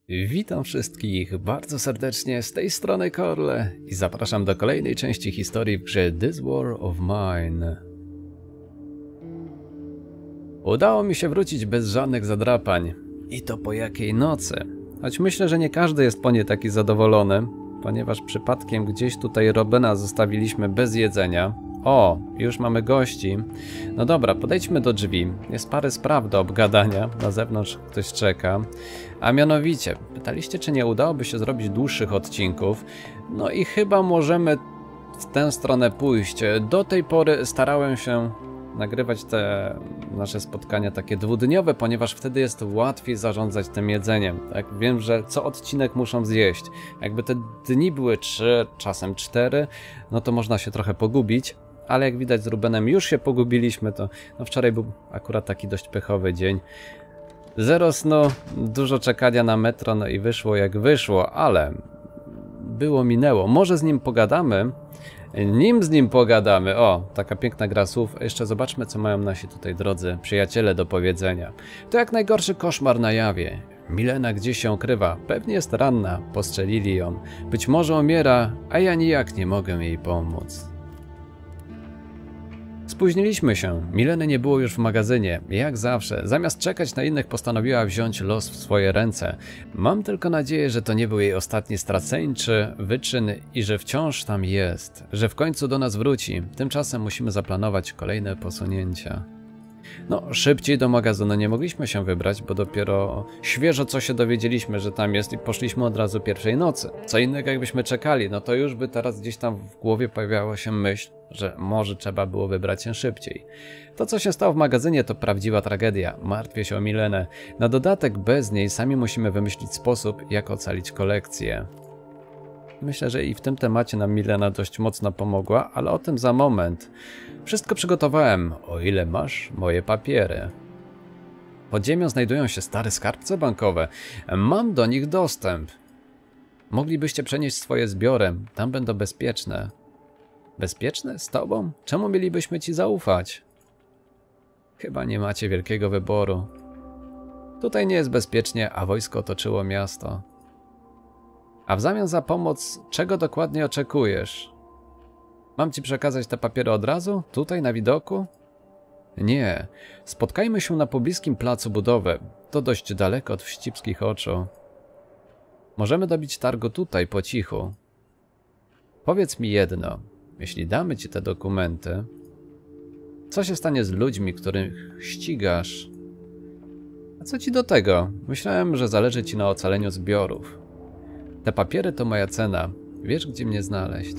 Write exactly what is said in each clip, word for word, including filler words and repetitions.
Witam wszystkich bardzo serdecznie, z tej strony Korle i zapraszam do kolejnej części historii w grze This War of Mine. Udało mi się wrócić bez żadnych zadrapań. I to po jakiej nocy. Choć myślę, że nie każdy jest po niej taki zadowolony, ponieważ przypadkiem gdzieś tutaj Robena zostawiliśmy bez jedzenia. O, już mamy gości. No dobra, podejdźmy do drzwi. Jest parę spraw do obgadania. Na zewnątrz ktoś czeka. A mianowicie, pytaliście, czy nie udałoby się zrobić dłuższych odcinków. No i chyba możemy w tę stronę pójść. Do tej pory starałem się nagrywać te nasze spotkania takie dwudniowe, ponieważ wtedy jest łatwiej zarządzać tym jedzeniem. Tak? Wiem, że co odcinek muszą zjeść. Jakby te dni były trzy, czasem cztery, no to można się trochę pogubić. Ale jak widać z Rubenem już się pogubiliśmy, to no wczoraj był akurat taki dość pechowy dzień. Zero snu, dużo czekania na metro, no i wyszło jak wyszło, ale było minęło. Może z nim pogadamy? Nim z nim pogadamy. O, taka piękna gra słów. Jeszcze zobaczmy, co mają nasi tutaj drodzy przyjaciele do powiedzenia. To jak najgorszy koszmar na jawie. Milena gdzieś się ukrywa. Pewnie jest ranna. Postrzelili ją. Być może umiera, a ja nijak nie mogę jej pomóc. Spóźniliśmy się. Mileny nie było już w magazynie. Jak zawsze, zamiast czekać na innych, postanowiła wziąć los w swoje ręce. Mam tylko nadzieję, że to nie był jej ostatni straceńczy wyczyn i że wciąż tam jest. Że w końcu do nas wróci. Tymczasem musimy zaplanować kolejne posunięcia. No, szybciej do magazynu nie mogliśmy się wybrać, bo dopiero świeżo co się dowiedzieliśmy, że tam jest i poszliśmy od razu pierwszej nocy. Co innego jakbyśmy czekali, no to już by teraz gdzieś tam w głowie pojawiała się myśl, że może trzeba było wybrać się szybciej. To, co się stało w magazynie, to prawdziwa tragedia. Martwię się o Milenę. Na dodatek bez niej sami musimy wymyślić sposób, jak ocalić kolekcję. Myślę, że i w tym temacie nam Milena dość mocno pomogła, ale o tym za moment. Wszystko przygotowałem, o ile masz moje papiery. Pod ziemią znajdują się stare skarbce bankowe. Mam do nich dostęp. Moglibyście przenieść swoje zbiory, tam będą bezpieczne. Bezpieczne? Z tobą? Czemu mielibyśmy ci zaufać? Chyba nie macie wielkiego wyboru. Tutaj nie jest bezpiecznie, a wojsko otoczyło miasto. A w zamian za pomoc, czego dokładnie oczekujesz? Mam ci przekazać te papiery od razu? Tutaj na widoku? Nie. Spotkajmy się na pobliskim placu budowy. To dość daleko od wścibskich oczu. Możemy dobić targu tutaj, po cichu. Powiedz mi jedno. Jeśli damy ci te dokumenty, co się stanie z ludźmi, których ścigasz? A co ci do tego? Myślałem, że zależy ci na ocaleniu zbiorów. Te papiery to moja cena. Wiesz, gdzie mnie znaleźć.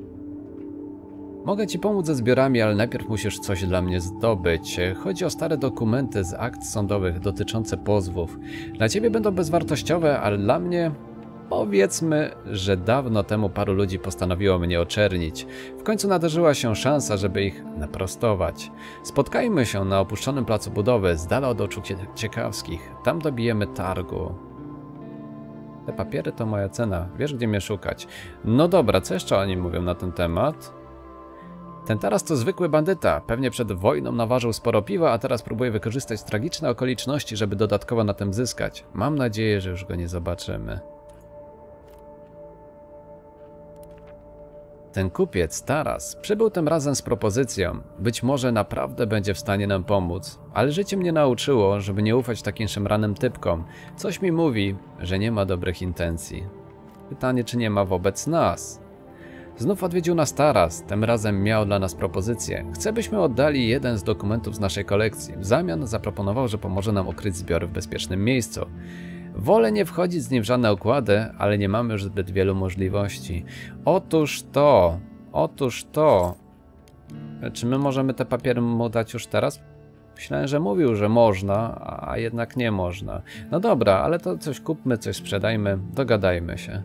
Mogę ci pomóc ze zbiorami, ale najpierw musisz coś dla mnie zdobyć. Chodzi o stare dokumenty z akt sądowych dotyczące pozwów. Dla ciebie będą bezwartościowe, ale dla mnie... Powiedzmy, że dawno temu paru ludzi postanowiło mnie oczernić. W końcu nadarzyła się szansa, żeby ich naprostować. Spotkajmy się na opuszczonym placu budowy, z dala od oczu ciekawskich. Tam dobijemy targu. Te papiery to moja cena. Wiesz, gdzie mnie szukać. No dobra, co jeszcze oni mówią na ten temat? Ten taras to zwykły bandyta. Pewnie przed wojną naważył sporo piwa, a teraz próbuje wykorzystać tragiczne okoliczności, żeby dodatkowo na tym zyskać. Mam nadzieję, że już go nie zobaczymy. Ten kupiec, Taras, przybył tym razem z propozycją. Być może naprawdę będzie w stanie nam pomóc, ale życie mnie nauczyło, żeby nie ufać takim szemranym typkom. Coś mi mówi, że nie ma dobrych intencji. Pytanie, czy nie ma wobec nas? Znów odwiedził nas Taras, tym razem miał dla nas propozycję. Chce, byśmy oddali jeden z dokumentów z naszej kolekcji. W zamian zaproponował, że pomoże nam ukryć zbiory w bezpiecznym miejscu. Wolę nie wchodzić z nim w żadne układy, ale nie mamy już zbyt wielu możliwości. Otóż to, otóż to. Czy my możemy te papiery mu dać już teraz? Myślałem, że mówił, że można, a jednak nie można. No dobra, ale to coś kupmy, coś sprzedajmy, dogadajmy się.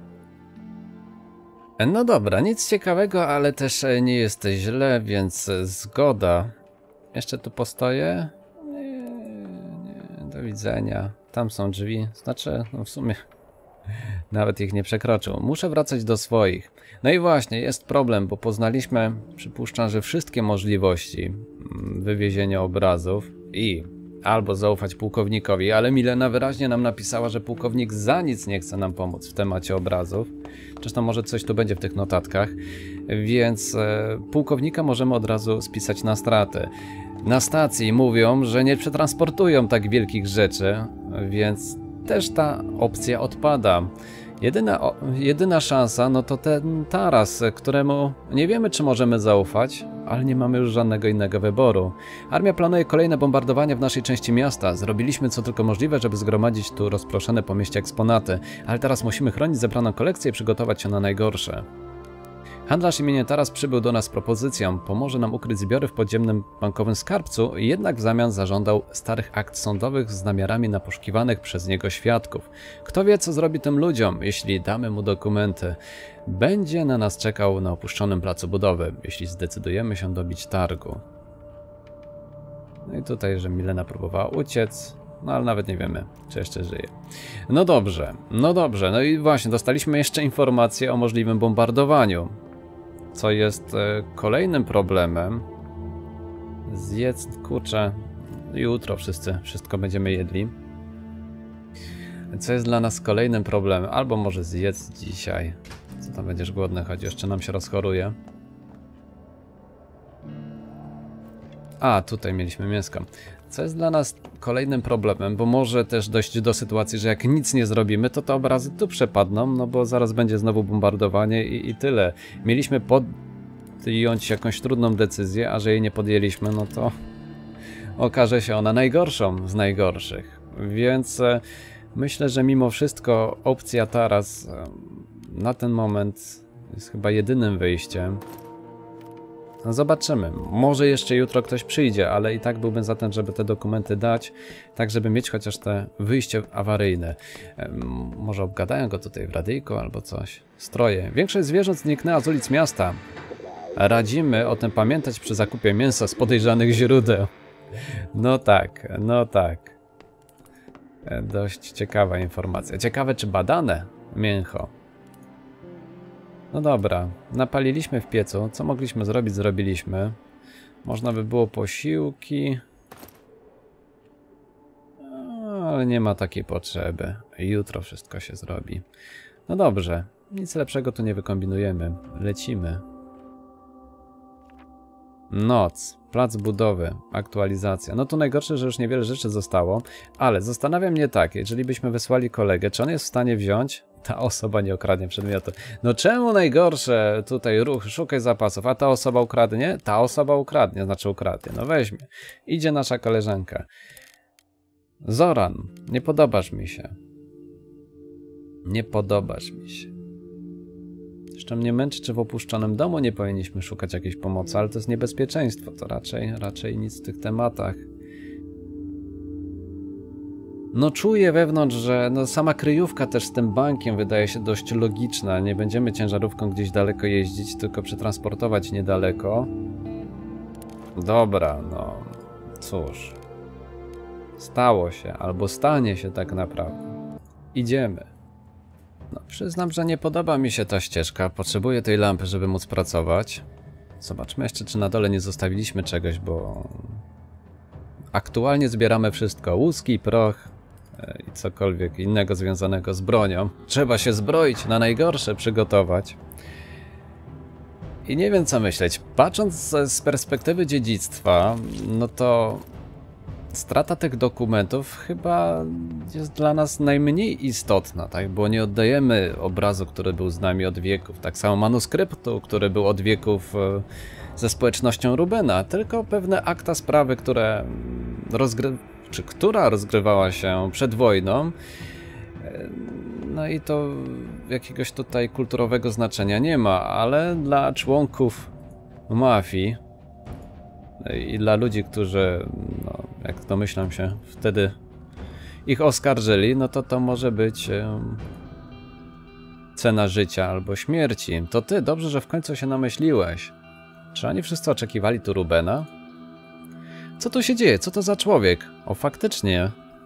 No dobra, nic ciekawego, ale też nie jest źle, więc zgoda. Jeszcze tu postoję? Nie, nie, do widzenia. Tam są drzwi, znaczy, no w sumie nawet ich nie przekroczył. Muszę wracać do swoich. No i właśnie, jest problem, bo poznaliśmy, przypuszczam, że wszystkie możliwości wywiezienia obrazów i albo zaufać pułkownikowi, ale Milena wyraźnie nam napisała, że pułkownik za nic nie chce nam pomóc w temacie obrazów. Zresztą może coś tu będzie w tych notatkach, więc e, pułkownika możemy od razu spisać na straty. Na stacji mówią, że nie przetransportują tak wielkich rzeczy, więc też ta opcja odpada. Jedyna, o, jedyna szansa no to ten taras, któremu nie wiemy, czy możemy zaufać, ale nie mamy już żadnego innego wyboru. Armia planuje kolejne bombardowania w naszej części miasta. Zrobiliśmy co tylko możliwe, żeby zgromadzić tu rozproszone po mieście eksponaty, ale teraz musimy chronić zebraną kolekcję i przygotować się na najgorsze. Handlarz imieniem Taras przybył do nas z propozycją, pomoże nam ukryć zbiory w podziemnym bankowym skarbcu, jednak w zamian zażądał starych akt sądowych z namiarami na poszukiwanych przez niego świadków. Kto wie, co zrobi tym ludziom, jeśli damy mu dokumenty. Będzie na nas czekał na opuszczonym placu budowy, jeśli zdecydujemy się dobić targu. No i tutaj, że Milena próbowała uciec, no ale nawet nie wiemy, czy jeszcze żyje. No dobrze, no dobrze, no i właśnie dostaliśmy jeszcze informację o możliwym bombardowaniu. Co jest e, kolejnym problemem. Zjedz, kurczę, jutro wszyscy, wszystko będziemy jedli. Co jest dla nas kolejnym problemem, albo może zjedz dzisiaj. Co tam będziesz głodny, choć jeszcze nam się rozchoruje. A, tutaj mieliśmy mięsko. Co jest dla nas kolejnym problemem, bo może też dojść do sytuacji, że jak nic nie zrobimy, to te obrazy tu przepadną, no bo zaraz będzie znowu bombardowanie i, i tyle. Mieliśmy podjąć jakąś trudną decyzję, a że jej nie podjęliśmy, no to okaże się ona najgorszą z najgorszych. Więc e, myślę, że mimo wszystko opcja Taras e, na ten moment jest chyba jedynym wyjściem. No zobaczymy. Może jeszcze jutro ktoś przyjdzie, ale i tak byłbym za tym, żeby te dokumenty dać, tak żeby mieć chociaż te wyjście awaryjne. Może obgadają go tutaj w radyjku albo coś. Stroje. Większość zwierząt zniknęła z ulic miasta. Radzimy o tym pamiętać przy zakupie mięsa z podejrzanych źródeł. No tak, no tak. Dość ciekawa informacja. Ciekawe, czy badane mięcho. No dobra, napaliliśmy w piecu. Co mogliśmy zrobić, zrobiliśmy. Można by było posiłki. Ale nie ma takiej potrzeby. Jutro wszystko się zrobi. No dobrze, nic lepszego tu nie wykombinujemy. Lecimy. Noc, plac budowy, aktualizacja. No tu najgorsze, że już niewiele rzeczy zostało, ale zastanawia mnie tak, jeżeli byśmy wysłali kolegę, czy on jest w stanie wziąć, ta osoba nie okradnie przedmiotu. No czemu najgorsze tutaj ruch, szukaj zapasów, a ta osoba ukradnie? Ta osoba ukradnie, znaczy ukradnie, no weźmie. Idzie nasza koleżanka. Zoran, nie podobasz mi się. Nie podobasz mi się. Jeszcze mnie męczy, czy w opuszczonym domu nie powinniśmy szukać jakiejś pomocy, ale to jest niebezpieczeństwo, to raczej, raczej nic w tych tematach. No czuję wewnątrz, że no sama kryjówka też z tym bankiem wydaje się dość logiczna. Nie będziemy ciężarówką gdzieś daleko jeździć, tylko przetransportować niedaleko. Dobra, no cóż. Stało się, albo stanie się tak naprawdę. Idziemy. No przyznam, że nie podoba mi się ta ścieżka. Potrzebuję tej lampy, żeby móc pracować. Zobaczmy jeszcze, czy na dole nie zostawiliśmy czegoś, bo... Aktualnie zbieramy wszystko. Łuski, proch i cokolwiek innego związanego z bronią. Trzeba się zbroić, na najgorsze przygotować. I nie wiem co myśleć. Patrząc z perspektywy dziedzictwa, no to strata tych dokumentów chyba jest dla nas najmniej istotna, tak? Bo nie oddajemy obrazu, który był z nami od wieków. Tak samo manuskryptu, który był od wieków ze społecznością Rubena, tylko pewne akta sprawy, które rozgry... czy która rozgrywała się przed wojną. No i to jakiegoś tutaj kulturowego znaczenia nie ma, ale dla członków mafii i dla ludzi, którzy, no, jak domyślam się, wtedy ich oskarżyli, no to to może być um, cena życia albo śmierci. To ty, dobrze, że w końcu się namyśliłeś. Czy oni wszyscy oczekiwali tu Rubena? Co tu się dzieje? Co to za człowiek? O, faktycznie.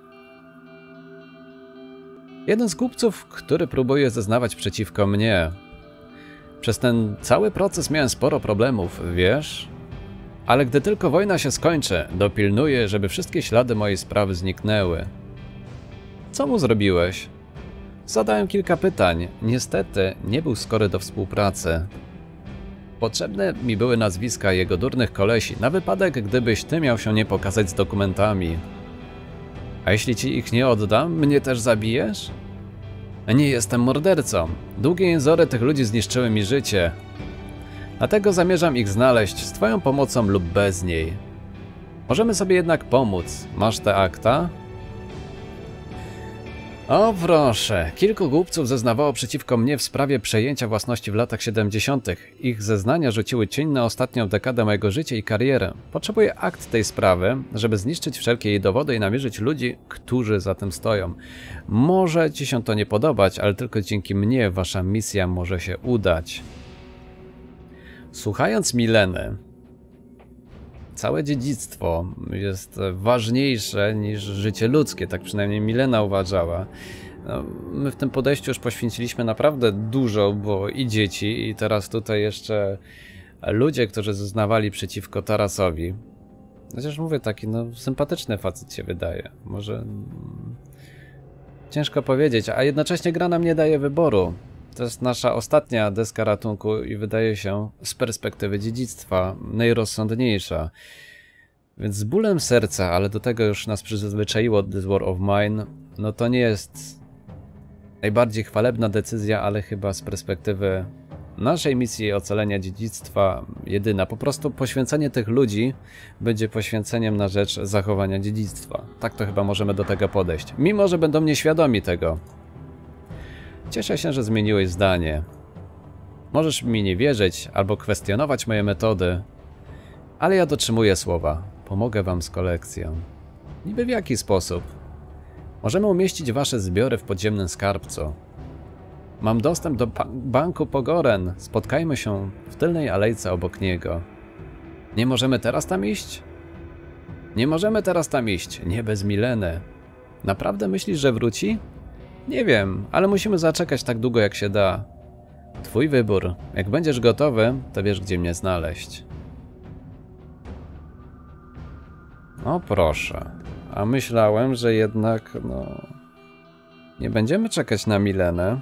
Jeden z głupców, który próbuje zeznawać przeciwko mnie. Przez ten cały proces miałem sporo problemów, wiesz? Ale gdy tylko wojna się skończy, dopilnuję, żeby wszystkie ślady mojej sprawy zniknęły. Co mu zrobiłeś? Zadałem kilka pytań. Niestety nie był skory do współpracy. Potrzebne mi były nazwiska jego durnych kolesi, na wypadek, gdybyś ty miał się nie pokazać z dokumentami. A jeśli ci ich nie oddam, mnie też zabijesz? Nie jestem mordercą. Długie jęzory tych ludzi zniszczyły mi życie. Dlatego zamierzam ich znaleźć z twoją pomocą lub bez niej. Możemy sobie jednak pomóc. Masz te akta? O proszę, kilku głupców zeznawało przeciwko mnie w sprawie przejęcia własności w latach siedemdziesiątych. Ich zeznania rzuciły cień na ostatnią dekadę mojego życia i karierę. Potrzebuję akt tej sprawy, żeby zniszczyć wszelkie jej dowody i namierzyć ludzi, którzy za tym stoją. Może ci się to nie podobać, ale tylko dzięki mnie wasza misja może się udać. Słuchając Mileny, całe dziedzictwo jest ważniejsze niż życie ludzkie, tak przynajmniej Milena uważała. No, my w tym podejściu już poświęciliśmy naprawdę dużo, bo i dzieci, i teraz tutaj jeszcze ludzie, którzy zeznawali przeciwko Tarasowi. Chociaż mówię, taki no sympatyczny facet się wydaje. Może ciężko powiedzieć, a jednocześnie gra nam nie daje wyboru. To jest nasza ostatnia deska ratunku i wydaje się z perspektywy dziedzictwa najrozsądniejsza. Więc z bólem serca, ale do tego już nas przyzwyczaiło This War of Mine, no to nie jest najbardziej chwalebna decyzja, ale chyba z perspektywy naszej misji ocalenia dziedzictwa jedyna. Po prostu poświęcenie tych ludzi będzie poświęceniem na rzecz zachowania dziedzictwa. Tak to chyba możemy do tego podejść. Mimo że będą nieświadomi tego. Cieszę się, że zmieniłeś zdanie. Możesz mi nie wierzyć albo kwestionować moje metody, ale ja dotrzymuję słowa. Pomogę wam z kolekcją. Niby w jaki sposób? Możemy umieścić wasze zbiory w podziemnym skarbcu. Mam dostęp do banku Pogoren. Spotkajmy się w tylnej alejce obok niego. Nie możemy teraz tam iść? Nie możemy teraz tam iść. Nie bez Mileny. Naprawdę myślisz, że wróci? Nie wiem, ale musimy zaczekać tak długo jak się da. Twój wybór. Jak będziesz gotowy, to wiesz, gdzie mnie znaleźć. O proszę. A myślałem, że jednak, no... nie będziemy czekać na Milenę.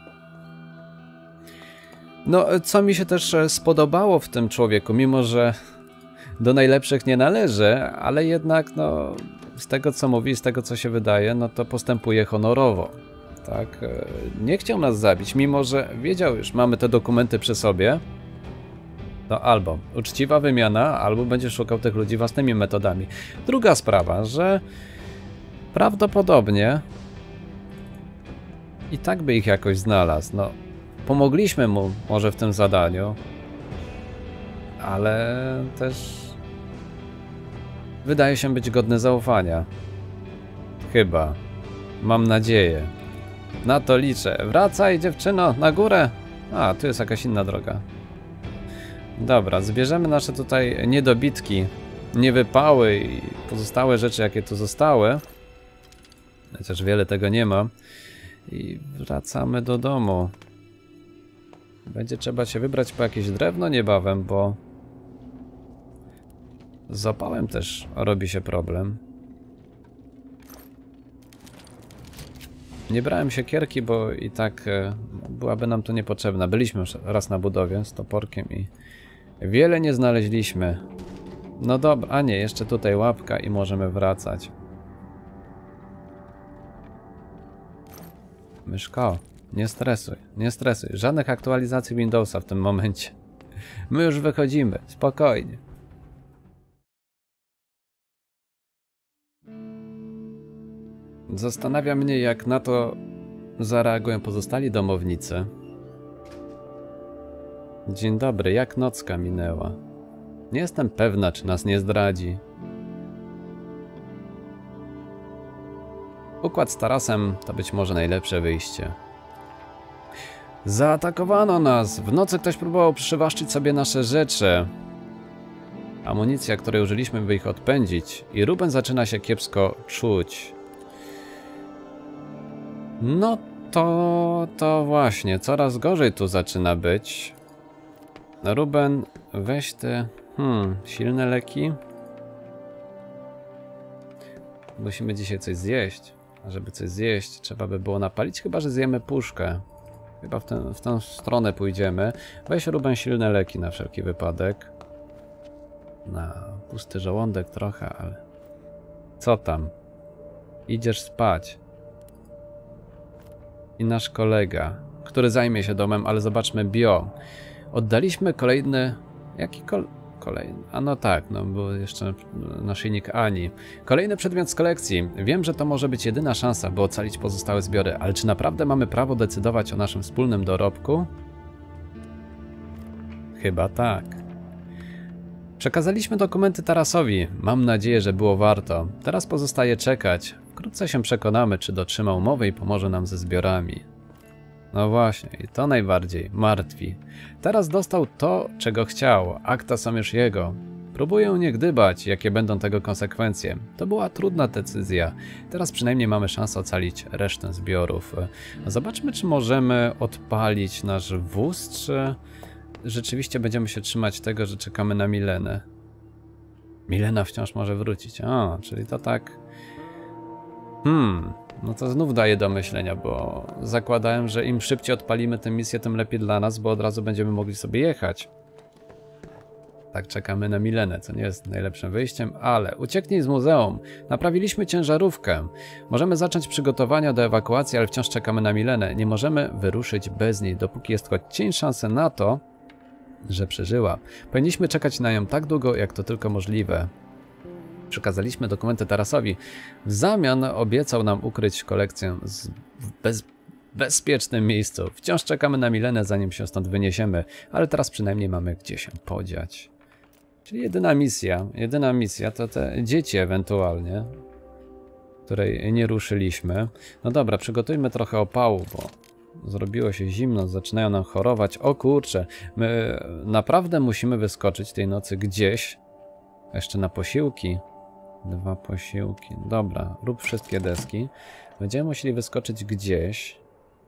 No, co mi się też spodobało w tym człowieku, mimo że do najlepszych nie należy, ale jednak, no... z tego, co mówi, z tego, co się wydaje, no to postępuje honorowo. Tak, nie chciał nas zabić, mimo że wiedział już, mamy te dokumenty przy sobie. To albo uczciwa wymiana, albo będzie szukał tych ludzi własnymi metodami. Druga sprawa, że prawdopodobnie i tak by ich jakoś znalazł. No, pomogliśmy mu może w tym zadaniu, ale też wydaje się być godny zaufania. Chyba. Mam nadzieję. Na to liczę. Wracaj, dziewczyno, na górę. A, tu jest jakaś inna droga. Dobra, zbierzemy nasze tutaj niedobitki, niewypały i pozostałe rzeczy, jakie tu zostały. Chociaż wiele tego nie ma. I wracamy do domu. Będzie trzeba się wybrać po jakieś drewno niebawem, bo z opałem też robi się problem. Nie brałem siekierki, bo i tak byłaby nam to niepotrzebna. Byliśmy już raz na budowie z toporkiem i wiele nie znaleźliśmy. No dobra, a nie, jeszcze tutaj łapka i możemy wracać. Myszko, nie stresuj, nie stresuj. Żadnych aktualizacji Windowsa w tym momencie. My już wychodzimy, spokojnie. Zastanawia mnie, jak na to zareagują pozostali domownicy. Dzień dobry, jak nocka minęła? Nie jestem pewna, czy nas nie zdradzi. Układ z Tarasem to być może najlepsze wyjście. Zaatakowano nas! W nocy ktoś próbował przywłaszczyć sobie nasze rzeczy. Amunicja, której użyliśmy, by ich odpędzić. I Ruben zaczyna się kiepsko czuć. No to... to właśnie, coraz gorzej tu zaczyna być. Ruben, weź ty... Hmm, silne leki. Musimy dzisiaj coś zjeść. A żeby coś zjeść, trzeba by było napalić, chyba że zjemy puszkę. Chyba w, ten, w tę stronę pójdziemy. Weź Ruben silne leki na wszelki wypadek. Na pusty żołądek trochę, ale... Co tam? Idziesz spać. I nasz kolega, który zajmie się domem, ale zobaczmy bio. Oddaliśmy kolejny... Jaki kol... kolejny? A no tak, no był jeszcze naszyjnik Ani. Kolejny przedmiot z kolekcji. Wiem, że to może być jedyna szansa, by ocalić pozostałe zbiory, ale czy naprawdę mamy prawo decydować o naszym wspólnym dorobku? Chyba tak. Przekazaliśmy dokumenty Tarasowi. Mam nadzieję, że było warto. Teraz pozostaje czekać. Wkrótce się przekonamy, czy dotrzyma umowy i pomoże nam ze zbiorami. No właśnie, i to najbardziej martwi. Teraz dostał to, czego chciał. Akta są już jego. Próbuję nie gdybać, jakie będą tego konsekwencje. To była trudna decyzja. Teraz przynajmniej mamy szansę ocalić resztę zbiorów. Zobaczmy, czy możemy odpalić nasz wóz, czy rzeczywiście będziemy się trzymać tego, że czekamy na Milenę. Milena wciąż może wrócić. A, czyli to tak... Hmm... No to znów daje do myślenia, bo zakładałem, że im szybciej odpalimy tę misję, tym lepiej dla nas, bo od razu będziemy mogli sobie jechać. Tak, czekamy na Milenę, co nie jest najlepszym wyjściem, ale ucieknij z muzeum. Naprawiliśmy ciężarówkę. Możemy zacząć przygotowania do ewakuacji, ale wciąż czekamy na Milenę. Nie możemy wyruszyć bez niej, dopóki jest choć cień szansy na to, że przeżyła. Powinniśmy czekać na nią tak długo, jak to tylko możliwe. Przekazaliśmy dokumenty Tarasowi. W zamian obiecał nam ukryć kolekcję z bez, bezpiecznym miejscu. Wciąż czekamy na Milenę, zanim się stąd wyniesiemy, ale teraz przynajmniej mamy gdzie się podziać. Czyli jedyna misja, jedyna misja to te dzieci ewentualnie, której nie ruszyliśmy. No dobra, przygotujmy trochę opału, bo zrobiło się zimno, zaczynają nam chorować. O kurczę, my naprawdę musimy wyskoczyć tej nocy gdzieś, jeszcze na posiłki. Dwa posiłki. Dobra, rób wszystkie deski. Będziemy musieli wyskoczyć gdzieś.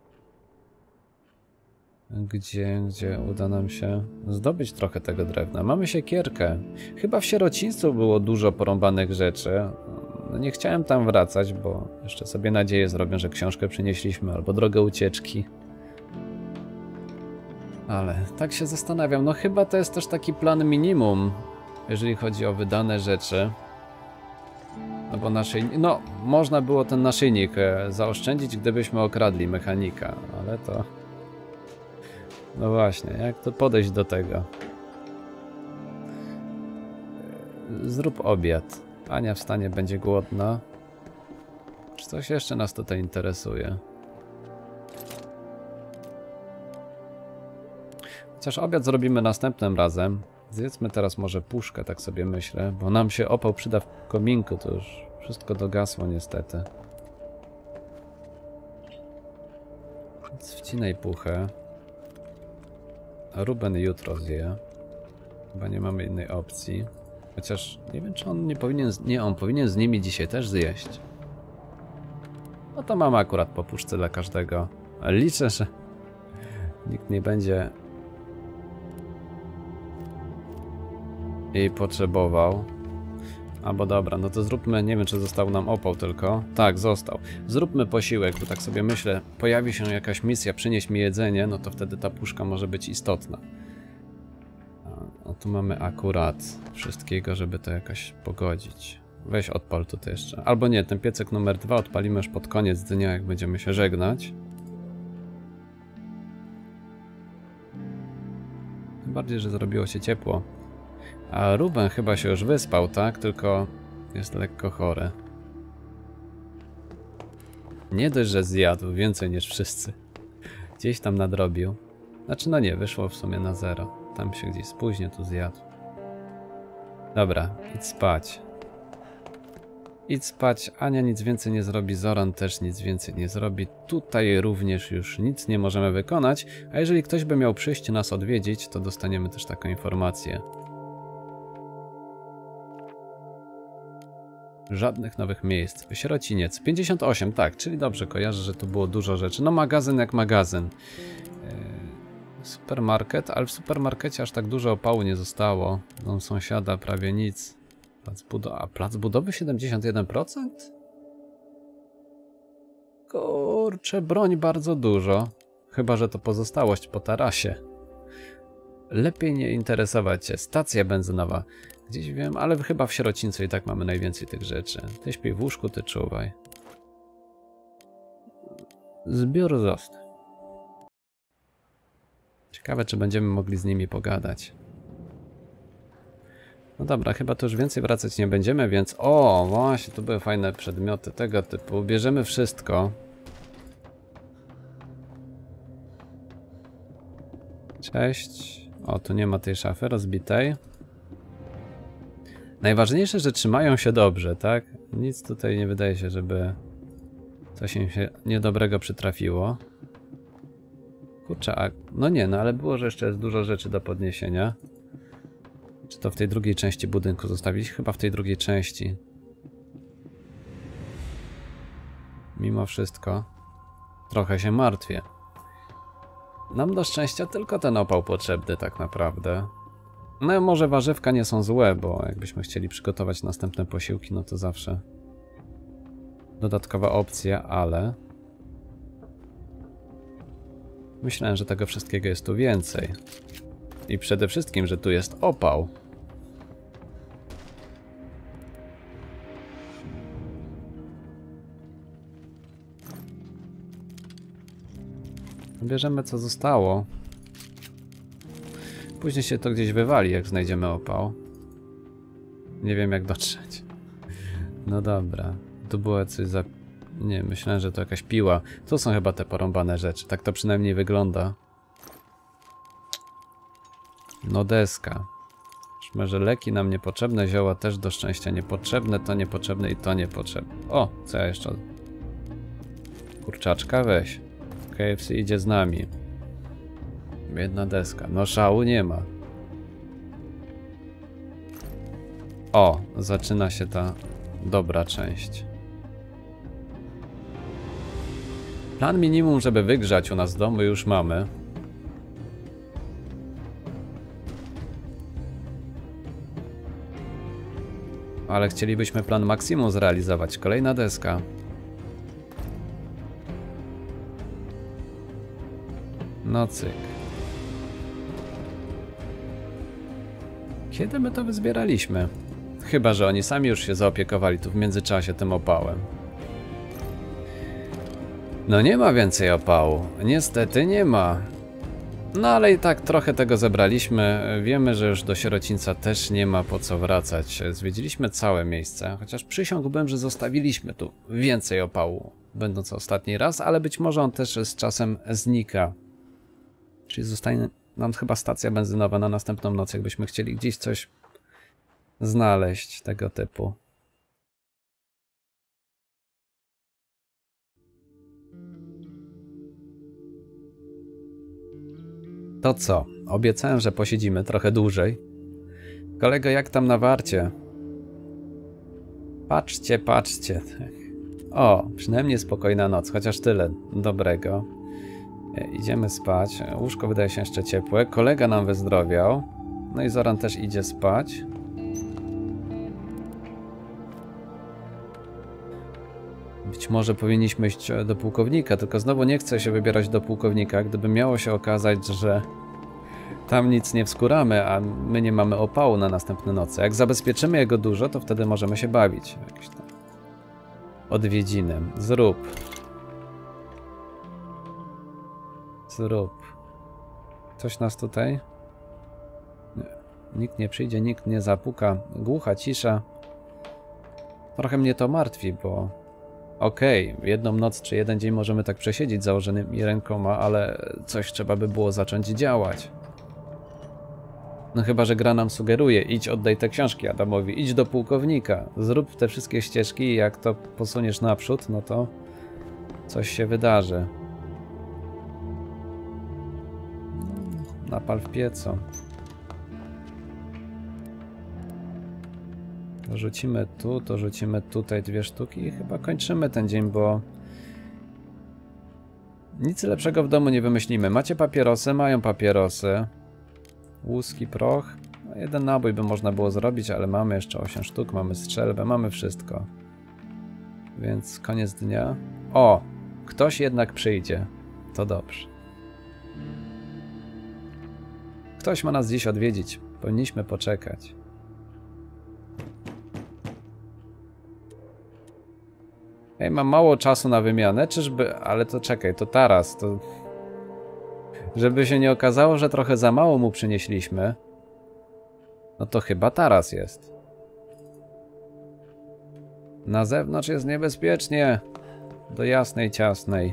Gdzie, gdzie uda nam się zdobyć trochę tego drewna. Mamy siekierkę. Chyba w sierocińcu było dużo porąbanych rzeczy. No nie chciałem tam wracać, bo jeszcze sobie nadzieję zrobię, że książkę przynieśliśmy albo drogę ucieczki. Ale tak się zastanawiam. No chyba to jest też taki plan minimum, jeżeli chodzi o wydane rzeczy. No bo naszyjnik... No, można było ten naszyjnik zaoszczędzić, gdybyśmy okradli mechanika, ale to... No właśnie, jak to podejść do tego? Zrób obiad. Ania wstanie, będzie głodna. Czy coś jeszcze nas tutaj interesuje? Chociaż obiad zrobimy następnym razem. Zjedzmy teraz może puszkę, tak sobie myślę, bo nam się opał przyda w kominku, to już wszystko dogasło niestety. Więc wcinaj puchę. A Ruben jutro zje. Chyba nie mamy innej opcji. Chociaż nie wiem, czy on nie powinien... Z... Nie, on powinien z nimi dzisiaj też zjeść. No to mamy akurat po puszce dla każdego. Ale liczę, że nikt nie będzie jej potrzebował. Albo dobra, no to zróbmy, nie wiem czy został nam opał tylko. Tak, został. Zróbmy posiłek, bo tak sobie myślę, pojawi się jakaś misja, przynieś mi jedzenie, no to wtedy ta puszka może być istotna. A tu mamy akurat wszystkiego, żeby to jakoś pogodzić. Weź odpal tutaj jeszcze. Albo nie, ten piecek numer dwa odpalimy już pod koniec dnia, jak będziemy się żegnać. Tym bardziej, że zrobiło się ciepło. A Ruben chyba się już wyspał, tak? Tylko jest lekko chory. Nie dość, że zjadł więcej niż wszyscy. Gdzieś tam nadrobił. Znaczy no nie, wyszło w sumie na zero. Tam się gdzieś spóźnił, tu zjadł. Dobra, idź spać. Idź spać, Ania nic więcej nie zrobi, Zoran też nic więcej nie zrobi. Tutaj również już nic nie możemy wykonać, a jeżeli ktoś by miał przyjść nas odwiedzić, to dostaniemy też taką informację. Żadnych nowych miejsc. Sierociniec. pięćdziesiąt osiem, tak, czyli dobrze kojarzę, że tu było dużo rzeczy. No magazyn jak magazyn. Supermarket, ale w supermarkecie aż tak dużo opału nie zostało. Dom sąsiada prawie nic. Plac budowy, a plac budowy siedemdziesiąt jeden procent? Kurczę, broń bardzo dużo. Chyba że to pozostałość po tarasie. Lepiej nie interesować się. Stacja benzynowa. Gdzieś wiem, ale chyba w sierocińcu i tak mamy najwięcej tych rzeczy. Ty śpij w łóżku, ty czuwaj. Zbiór zostaw. Ciekawe, czy będziemy mogli z nimi pogadać. No dobra, chyba to już więcej wracać nie będziemy, więc... O, właśnie, tu były fajne przedmioty tego typu. Bierzemy wszystko. Cześć. O, tu nie ma tej szafy rozbitej. Najważniejsze, że trzymają się dobrze, tak? Nic tutaj nie wydaje się, żeby coś im się niedobrego przytrafiło. Kurczę, a... no nie, no ale było, że jeszcze jest dużo rzeczy do podniesienia. Czy to w tej drugiej części budynku zostawić? Chyba w tej drugiej części. Mimo wszystko trochę się martwię. Nam do szczęścia tylko ten opał potrzebny tak naprawdę. No może warzywka nie są złe, bo jakbyśmy chcieli przygotować następne posiłki, no to zawsze dodatkowa opcja, ale... Myślałem, że tego wszystkiego jest tu więcej. I przede wszystkim, że tu jest opał. Bierzemy co zostało. Później się to gdzieś wywali, jak znajdziemy opał. Nie wiem, jak dotrzeć. No dobra. Tu było coś za... Nie, myślałem, że to jakaś piła. To są chyba te porąbane rzeczy. Tak to przynajmniej wygląda. No deska. Może leki nam niepotrzebne, zioła też do szczęścia niepotrzebne, to niepotrzebne i to niepotrzebne. O, co ja jeszcze... Kurczaczka, weź. K F C idzie z nami. Jedna deska. No szału nie ma. O, zaczyna się ta dobra część. Plan minimum, żeby wygrzać u nas w domu już mamy. Ale chcielibyśmy plan maksimum zrealizować. Kolejna deska. No cyk. Kiedy my to wyzbieraliśmy? Chyba że oni sami już się zaopiekowali tu w międzyczasie tym opałem. No nie ma więcej opału. Niestety nie ma. No ale i tak trochę tego zebraliśmy. Wiemy, że już do sierocińca też nie ma po co wracać. Zwiedziliśmy całe miejsce, chociaż przysiągłbym, że zostawiliśmy tu więcej opału, będąc ostatni raz, ale być może on też z czasem znika. Czyli zostanie nam chyba stacja benzynowa na następną noc, jakbyśmy chcieli gdzieś coś znaleźć tego typu. To co? Obiecałem, że posiedzimy trochę dłużej. Kolego, jak tam na warcie? Patrzcie, patrzcie. O, przynajmniej spokojna noc, chociaż tyle dobrego. Idziemy spać. Łóżko wydaje się jeszcze ciepłe. Kolega nam wyzdrowiał. No i Zoran też idzie spać. Być może powinniśmy iść do pułkownika, tylko znowu nie chcę się wybierać do pułkownika, gdyby miało się okazać, że tam nic nie wskuramy, a my nie mamy opału na następne noce. Jak zabezpieczymy jego dużo, to wtedy możemy się bawić. Jakieś tam odwiedziny. Zrób. Zrób. Coś nas tutaj? Nie. Nikt nie przyjdzie, nikt nie zapuka. Głucha cisza. Trochę mnie to martwi, bo... Okej, okay, jedną noc czy jeden dzień możemy tak przesiedzieć założonymi rękoma, ale coś trzeba by było zacząć działać. No chyba, że gra nam sugeruje, idź oddaj te książki Adamowi, idź do pułkownika, zrób te wszystkie ścieżki i jak to posuniesz naprzód, no to coś się wydarzy. Napal w piecu. To rzucimy tu, to rzucimy tutaj dwie sztuki i chyba kończymy ten dzień, bo Nic lepszego w domu nie wymyślimy. Macie papierosy? Mają papierosy. Łuski, proch. No, jeden nabój by można było zrobić, ale mamy jeszcze osiem sztuk, mamy strzelbę, mamy wszystko. Więc koniec dnia. O! Ktoś jednak przyjdzie. To dobrze. Ktoś ma nas dziś odwiedzić. Powinniśmy poczekać. Ej, mam mało czasu na wymianę, czyżby... Ale to czekaj, to teraz, to... Żeby się nie okazało, że trochę za mało mu przynieśliśmy. No to chyba teraz jest. Na zewnątrz jest niebezpiecznie. Do jasnej, ciasnej.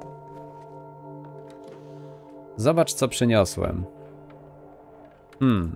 Zobacz, co przyniosłem. Hmm.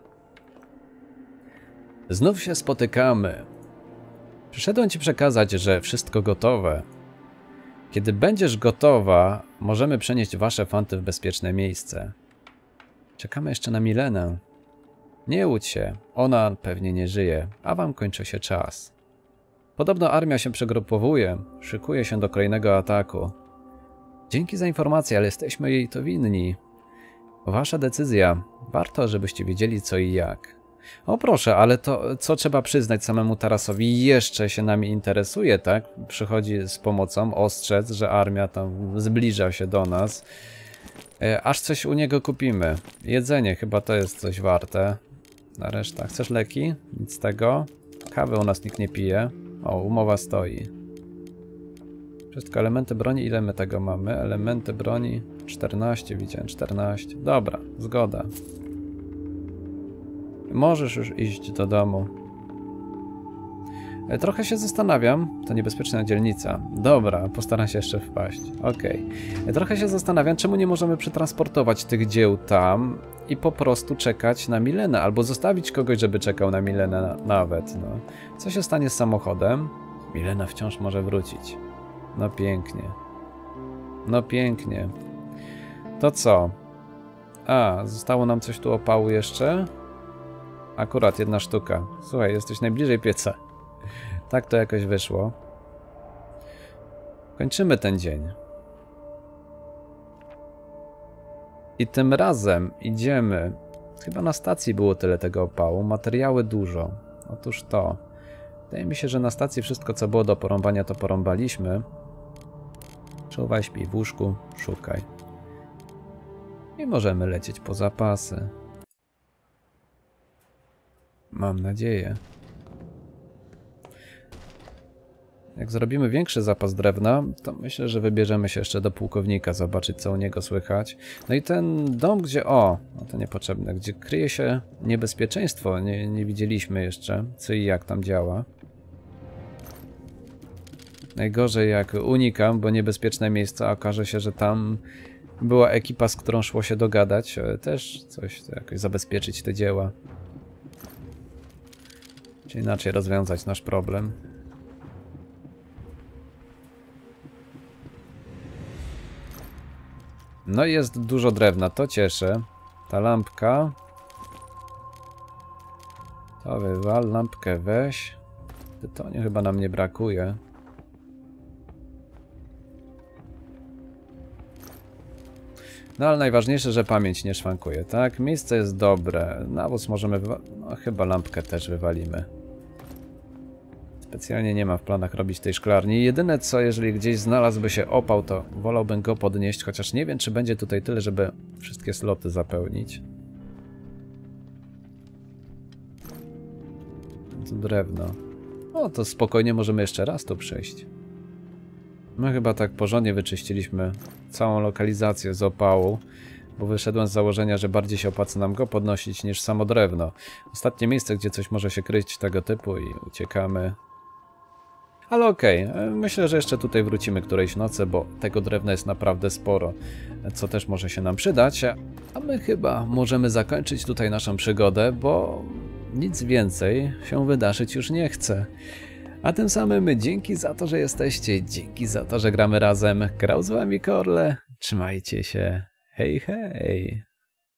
Znów się spotykamy. Przyszedłem ci przekazać, że wszystko gotowe. Kiedy będziesz gotowa, możemy przenieść wasze fanty w bezpieczne miejsce. Czekamy jeszcze na Milenę. Nie łudź się, ona pewnie nie żyje, a wam kończy się czas. Podobno armia się przegrupowuje, szykuje się do kolejnego ataku. Dzięki za informację, ale jesteśmy jej to winni. Wasza decyzja. Warto, żebyście wiedzieli co i jak. O proszę, ale to co trzeba przyznać samemu Tarasowi jeszcze się nami interesuje, tak? Przychodzi z pomocą, ostrzec, że armia tam zbliża się do nas. E, aż coś u niego kupimy. Jedzenie, chyba to jest coś warte. Na resztę. Chcesz leki? Nic z tego. Kawy u nas nikt nie pije. O, umowa stoi. Wszystko elementy broni, ile my tego mamy? Elementy broni czternaście, widziałem, czternaście. Dobra, zgoda. Możesz już iść do domu. Trochę się zastanawiam. To niebezpieczna dzielnica. Dobra, postaram się jeszcze wpaść. Okej. Okay. Trochę się zastanawiam, czemu nie możemy przetransportować tych dzieł tam i po prostu czekać na Milenę, albo zostawić kogoś, żeby czekał na Milenę na, nawet. No. Co się stanie z samochodem? Milena wciąż może wrócić. No pięknie. No pięknie. To co? A, zostało nam coś tu opału jeszcze? Akurat jedna sztuka. Słuchaj, jesteś najbliżej pieca. Tak to jakoś wyszło. Kończymy ten dzień. I tym razem idziemy. Chyba na stacji było tyle tego opału. Materiały dużo. Otóż to. Wydaje mi się, że na stacji wszystko co było do porąbania to porąbaliśmy. Czuwaj, śpij w łóżku, szukaj. I możemy lecieć po zapasy. Mam nadzieję. Jak zrobimy większy zapas drewna, to myślę, że wybierzemy się jeszcze do pułkownika, zobaczyć co u niego słychać. No i ten dom, gdzie... O, no to niepotrzebne. Gdzie kryje się niebezpieczeństwo. Nie, nie widzieliśmy jeszcze, co i jak tam działa. Najgorzej jak unikam, bo niebezpieczne miejsca, a okaże się, że tam była ekipa, z którą szło się dogadać. Też coś, jakoś zabezpieczyć te dzieła. Czy inaczej rozwiązać nasz problem. No i jest dużo drewna, to cieszy. Ta lampka. To wywal, lampkę weź. Tytoniu chyba nam nie brakuje. No ale najważniejsze, że pamięć nie szwankuje, tak? Miejsce jest dobre. Nawóz możemy wywalić. No chyba lampkę też wywalimy. Specjalnie nie ma w planach robić tej szklarni. Jedyne co, jeżeli gdzieś znalazłby się opał, to wolałbym go podnieść, chociaż nie wiem, czy będzie tutaj tyle, żeby wszystkie sloty zapełnić. To drewno. O, to spokojnie możemy jeszcze raz tu przyjść. My chyba tak porządnie wyczyściliśmy całą lokalizację z opału, bo wyszedłem z założenia, że bardziej się opłaca nam go podnosić niż samo drewno. Ostatnie miejsce, gdzie coś może się kryć tego typu i uciekamy. Ale okej, okay. Myślę, że jeszcze tutaj wrócimy którejś nocy, bo tego drewna jest naprawdę sporo, co też może się nam przydać. A my chyba możemy zakończyć tutaj naszą przygodę, bo nic więcej się wydarzyć już nie chce. A tym samym dzięki za to, że jesteście, dzięki za to, że gramy razem. Grał z wami Korle, trzymajcie się, hej hej!